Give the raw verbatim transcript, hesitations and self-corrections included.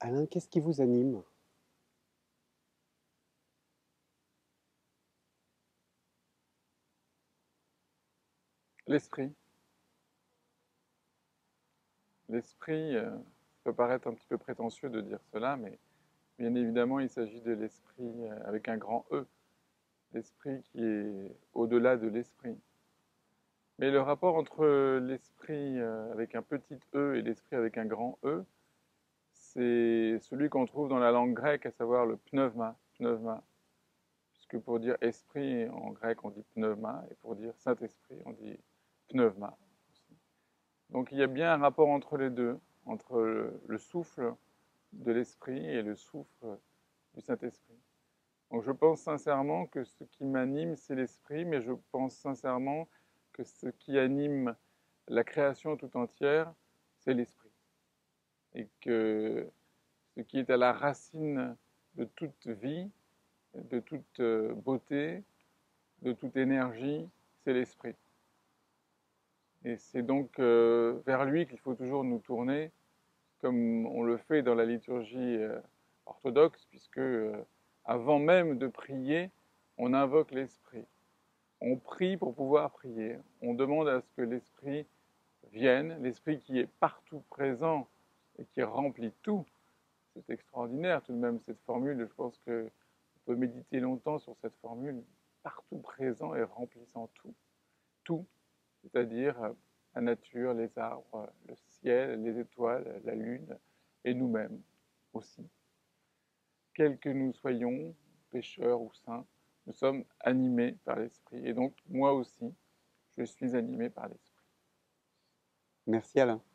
Alain, qu'est-ce qui vous anime? L'esprit. L'esprit, euh, ça peut paraître un petit peu prétentieux de dire cela, mais bien évidemment, il s'agit de l'esprit euh, avec un grand E, l'esprit qui est au-delà de l'esprit. Mais le rapport entre l'esprit euh, avec un petit E et l'esprit avec un grand E, c'est celui qu'on trouve dans la langue grecque, à savoir le pneuma, pneuma. Puisque pour dire esprit en grec, on dit pneuma, et pour dire Saint-Esprit, on dit pneuma aussi. Donc il y a bien un rapport entre les deux, entre le, le souffle de l'esprit et le souffle du Saint-Esprit. Donc je pense sincèrement que ce qui m'anime, c'est l'esprit, mais je pense sincèrement que ce qui anime la création tout entière, c'est l'esprit. Et que ce qui est à la racine de toute vie, de toute euh, beauté, de toute énergie, c'est l'esprit. Et c'est donc euh, vers lui qu'il faut toujours nous tourner, comme on le fait dans la liturgie euh, orthodoxe, puisque euh, avant même de prier, on invoque l'Esprit. On prie pour pouvoir prier. On demande à ce que l'Esprit vienne, l'Esprit qui est partout présent et qui remplit tout. C'est extraordinaire tout de même cette formule. Je pense qu'on peut méditer longtemps sur cette formule. Partout présent et remplissant tout. Tout, c'est-à-dire euh, la nature, les arbres, le ciel, les étoiles, la lune et nous-mêmes aussi. Quels que nous soyons, pécheurs ou saints, nous sommes animés par l'Esprit. Et donc, moi aussi, je suis animé par l'Esprit. Merci Alain.